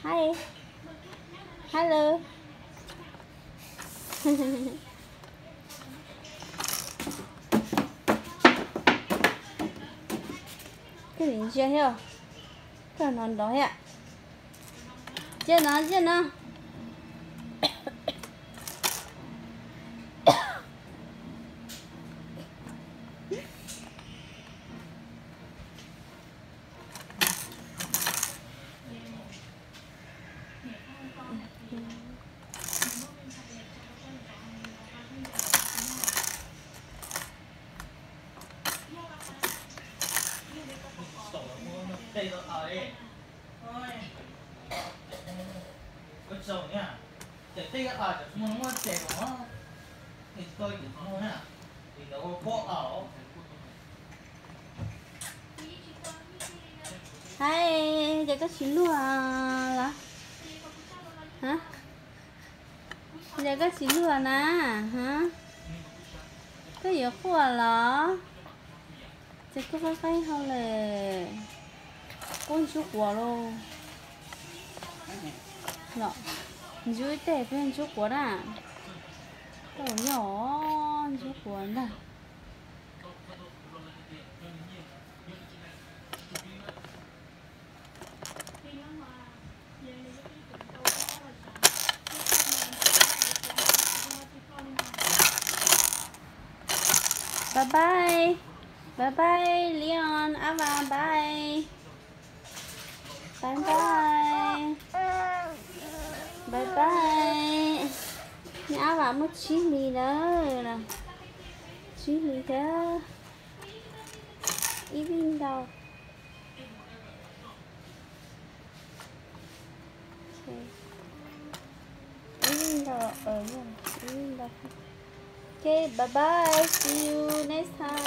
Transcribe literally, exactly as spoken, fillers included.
Hi. Hello. Cái gì chưa hiểu? Cái nó đói ạ. Chưa nó, chưa nó. Đây nó ấy. Ôi. Cái sầu nha. Để đây cái ở chúng nó trẻ nó. Thì tôi chỉ nó nha. Thì nó có ở. Hai, giờ có chín lúa là hả? Giờ có chín lúa nè, hả? Có gì khua là giờ có phải phải không lệ con chú quả luôn. Đó, dưới tệ với chú quả à? Đầu nhỏ chú quả nè. Bye bye. Bye bye Leon, Ava, bye. Bye bye. Bye bye. Nhà Ava mất chín ly đó nè. chín ly đó. Ý bên đâu? Ý bên đâu? Ở đâu? Ý bên đâu? Okay, bye bye. See you next time.